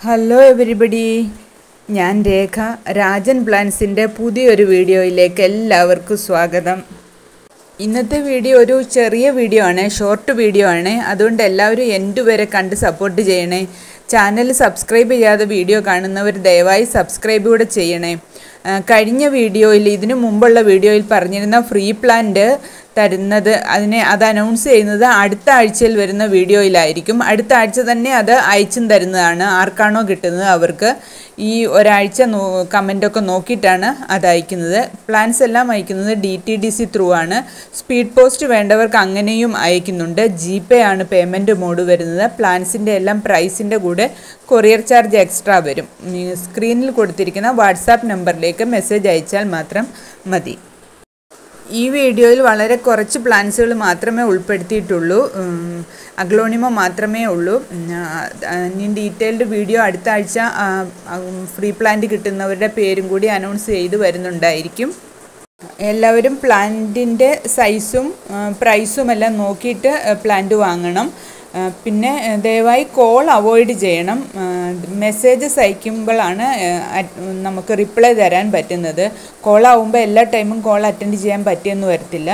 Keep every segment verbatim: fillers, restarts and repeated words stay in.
Hello everybody, ഞാൻ രേഖ. രാജൻ പ്ലാൻസിൻ്റെ പുതിയൊരു വീഡിയോയിലേക്ക് എല്ലാവർക്കും സ്വാഗതം. ഇന്നത്തെ വീഡിയോ ഒരു ചെറിയ വീഡിയോ ആണ്, ഷോർട്ട് വീഡിയോ ആണ്. അതുകൊണ്ട് എല്ലാവരും എൻഡ് വരെ കണ്ട് സപ്പോർട്ട് ചെയ്യണേ. ചാനൽ സബ്സ്ക്രൈബ് ചെയ്യാതെ വീഡിയോ കാണുന്നവർ ദയവായി സബ്സ്ക്രൈബ് കൂടെ ചെയ്യണേ. കഴിഞ്ഞ വീഡിയോയിൽ, ഇതിനു മുമ്പുള്ള വീഡിയോയിൽ പറഞ്ഞിരുന്ന ഫ്രീ പ്ലാന്റ് തരുന്നത്, അതിനെ അത് അനൗൺസ് ചെയ്യുന്നത് അടുത്ത ആഴ്ചയിൽ വരുന്ന വീഡിയോയിലായിരിക്കും. അടുത്ത ആഴ്ച തന്നെ അത് അയച്ചും തരുന്നതാണ്. ആർക്കാണോ കിട്ടുന്നത് അവർക്ക് ഈ ഒരാഴ്ച നോ കമൻറ്റൊക്കെ നോക്കിയിട്ടാണ് അത് അയക്കുന്നത്. പ്ലാൻസ് എല്ലാം അയക്കുന്നത് D T D C through ആണ്. സ്പീഡ് പോസ്റ്റ് വേണ്ടവർക്ക് അങ്ങനെയും അയക്കുന്നുണ്ട്. ജി പേ ആണ് പേയ്മെൻറ്റ് മോഡ് വരുന്നത്. പ്ലാൻസിൻ്റെ എല്ലാം പ്രൈസിൻ്റെ കൂടെ കൊറിയർ ചാർജ് എക്സ്ട്രാ വരും. സ്ക്രീനിൽ കൊടുത്തിരിക്കുന്ന വാട്സാപ്പ് നമ്പറിലേക്ക് മെസ്സേജ് അയച്ചാൽ മാത്രം മതി. ഈ വീഡിയോയിൽ വളരെ കുറച്ച് പ്ലാൻസുകൾ മാത്രമേ ഉൾപ്പെടുത്തിയിട്ടുള്ളൂ. അഗ്ലോണിമ മാത്രമേ ഉള്ളൂ. ഇനി ഡീറ്റെയിൽഡ് വീഡിയോ അടുത്ത ആഴ്ച ഫ്രീ പ്ലാന്റ് കിട്ടുന്നവരുടെ പേരും കൂടി അനൗൺസ് ചെയ്ത് വരുന്നുണ്ടായിരിക്കും. എല്ലാവരും പ്ലാന്റിൻ്റെ സൈസും പ്രൈസും എല്ലാം നോക്കിയിട്ട് പ്ലാന്റ് വാങ്ങണം. പിന്നെ ദയവായി കോൾ അവോയ്ഡ് ചെയ്യണം. മെസ്സേജസ് അയക്കുമ്പോഴാണ് നമുക്ക് റിപ്ലൈ തരാൻ പറ്റുന്നത്. കോളാവുമ്പോൾ എല്ലാ ടൈമും കോൾ അറ്റൻഡ് ചെയ്യാൻ പറ്റിയെന്ന് വരത്തില്ല.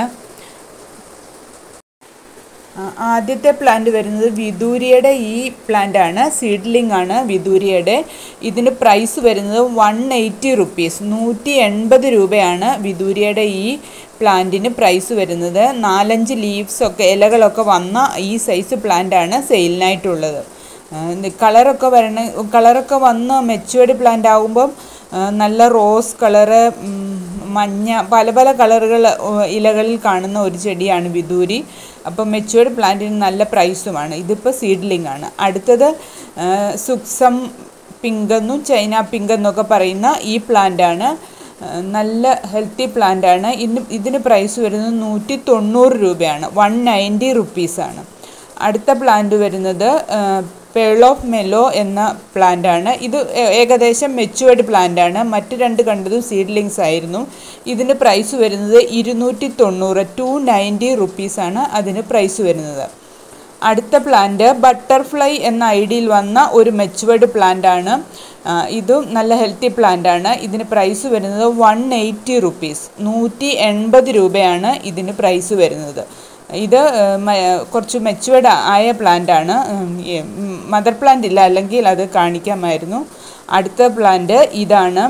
ആദ്യത്തെ പ്ലാന്റ് വരുന്നത് വിദൂരിയുടെ ഈ പ്ലാന്റ് ആണ്. സീഡ്ലിംഗ് ആണ് വിദൂരിയുടെ. ഇതിന് പ്രൈസ് വരുന്നത് വൺ എയ്റ്റി റുപ്പീസ് നൂറ്റി എൺപത് രൂപയാണ് വിദൂരിയുടെ ഈ പ്ലാന്റിന് പ്രൈസ് വരുന്നത്. നാലഞ്ച് ലീവ്സൊക്കെ ഇലകളൊക്കെ വന്ന ഈ സൈസ് പ്ലാന്റാണ് സെയിലിനായിട്ടുള്ളത്. കളറൊക്കെ വരണ കളറൊക്കെ വന്ന് മെച്ചുവേർഡ് പ്ലാന്റ് ആകുമ്പം നല്ല റോസ് കളറ്, മഞ്ഞ, പല പല കളറുകൾ ഇലകളിൽ കാണുന്ന ഒരു ചെടിയാണ് വിദൂരി. അപ്പോൾ മെച്ചുവേർഡ് പ്ലാന്റിന് നല്ല പ്രൈസുമാണ്. ഇതിപ്പോൾ സീഡ്ലിംഗ് ആണ്. അടുത്തത് സുക്സം പിങ്ക് എന്നും ചൈന പിങ്ക് എന്നൊക്കെ പറയുന്ന ഈ പ്ലാന്റാണ്. നല്ല ഹെൽത്തി പ്ലാന്റാണ്. ഇന്ന് ഇതിന് പ്രൈസ് വരുന്നത് നൂറ്റി തൊണ്ണൂറ് രൂപയാണ്. വൺ നയൻറ്റി റുപ്പീസാണ്. അടുത്ത പ്ലാന്റ് വരുന്നത് പേൾ ഓഫ് മെലോ എന്ന പ്ലാന്റാണ്. ഇത് ഏകദേശം മെച്ചുവേർഡ് പ്ലാന്റാണ്. മറ്റ് രണ്ട് കണ്ടതും സീഡ്ലിങ്സ് ആയിരുന്നു. ഇതിന് പ്രൈസ് വരുന്നത് ഇരുന്നൂറ്റി തൊണ്ണൂറ് ടു നയൻറ്റി റുപ്പീസാണ് അതിന് പ്രൈസ് വരുന്നത്. അടുത്ത പ്ലാന്റ് ബട്ടർഫ്ലൈ എന്ന ഐഡിയിൽ വന്ന ഒരു മെച്ചുവേർഡ് പ്ലാന്റാണ്. ഇതും നല്ല ഹെൽത്തി പ്ലാന്റാണ്. ഇതിന് പ്രൈസ് വരുന്നത് വൺ എയ്റ്റി റുപ്പീസ് നൂറ്റി എൺപത് രൂപയാണ് ഇതിന് പ്രൈസ് വരുന്നത്. ഇത് കുറച്ച് മെച്ചുവേർഡ് ആയ പ്ലാന്റാണ്. മദർ പ്ലാന്റ് ഇല്ല, അല്ലെങ്കിൽ അത് കാണിക്കാമായിരുന്നു. അടുത്ത പ്ലാന്റ് ഇതാണ്.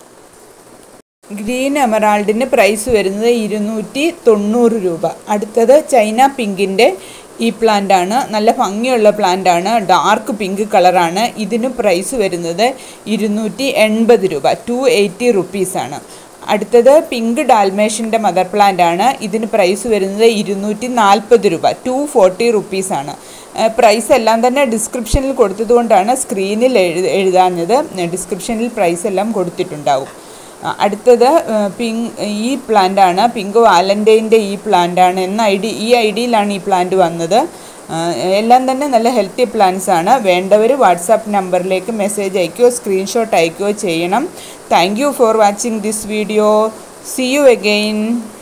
ഗ്രീൻ എമറാൾഡിന് പ്രൈസ് വരുന്നത് ഇരുന്നൂറ്റി തൊണ്ണൂറ് രൂപ. അടുത്തത് ചൈന പിങ്കിൻ്റെ ഈ പ്ലാന്റാണ്. നല്ല ഭംഗിയുള്ള പ്ലാന്റാണ്. ഡാർക്ക് പിങ്ക് കളറാണ്. ഇതിന് പ്രൈസ് വരുന്നത് ഇരുന്നൂറ്റി എൺപത് രൂപ ടു എയ്റ്റി റുപ്പീസാണ്. അടുത്തത് പിങ്ക് ഡാൽമേഷ്യൻ്റെ മദർ പ്ലാന്റ് ആണ്. ഇതിന് പ്രൈസ് വരുന്നത് ഇരുന്നൂറ്റി നാൽപ്പത് രൂപ ടു ഫോർട്ടി റുപ്പീസാണ്. പ്രൈസ് എല്ലാം തന്നെ ഡിസ്ക്രിപ്ഷനിൽ കൊടുത്തതുകൊണ്ടാണ് സ്ക്രീനിൽ എഴുത എഴുതാഞ്ഞത് ഡിസ്ക്രിപ്ഷനിൽ പ്രൈസ് എല്ലാം കൊടുത്തിട്ടുണ്ടാവും. അടുത്തത് പിങ്ക് ഈ പ്ലാന്റാണ്. പിങ്ക് വാലൻ്റൈൻ്റെ ഈ പ്ലാന്റാണ് എന്ന ഐ ഡി ഈ ഐ ഡിയിലാണ് ഈ പ്ലാന്റ് വന്നത്. എല്ലാം തന്നെ നല്ല ഹെൽത്തി പ്ലാന്റ്സ് ആണ്. വേണ്ടവർ വാട്സാപ്പ് നമ്പറിലേക്ക് മെസ്സേജ് അയക്കുകയോ സ്ക്രീൻഷോട്ട് അയക്കുകയോ ചെയ്യണം. Thank you for watching this video. See you again.